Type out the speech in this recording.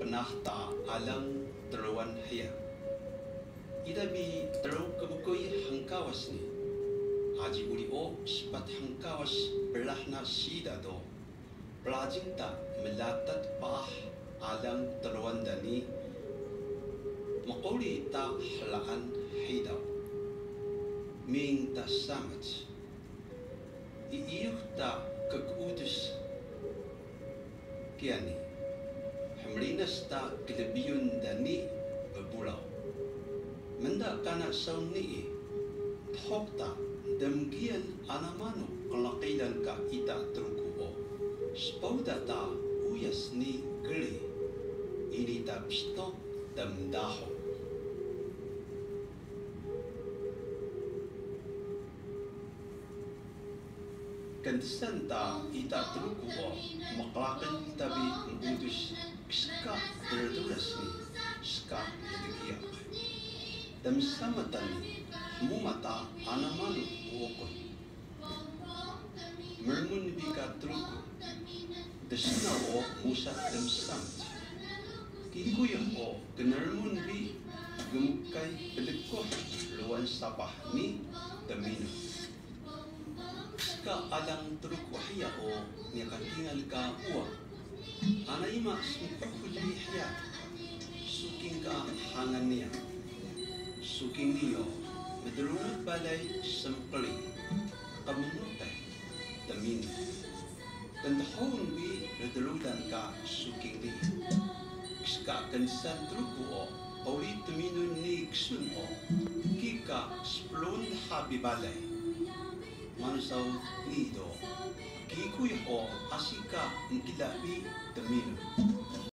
penahta alang teruan haya. Ida bi teru kebukui hangkawas ni. Aji uli o sifat hangkawas berlahna sida do. Pelajing ta melatat pah alang teruan dani. Makuli ta halaan hidaw. Ming ta samat. Iiyuh ta kekutus kiani. Hamlinas ta kelebiyun dani berpulau. Menda kana saun ni thok ta demgian anamano kelakilan ka ita truku o. Spauda ta uyas ni geli. Ini ta pistok damdaho. Kandisan ta ita truku o maklakan tabi mengudus ska terduras ni ska digiyak. Dan samatan ni mumata anamanu uokon. Mermun bika truku desna o musa dem samt. Kikuya o kenarmun bi gemukay pedekoh luan sabah ni damino. Ska alang truku hiya o niyakatingal ka uwa. Anaima sumukul hiya. Suking ka hangan niya. Suking niyo medrunut balay sempeli. Kamunutay damino. Tandahon bi redrudan ka suking niya. Ska kansan truku o pauli damino ni ksun o. Kika splon habi balay. Manusaw nido, kikuy o asika ng kilabi damino.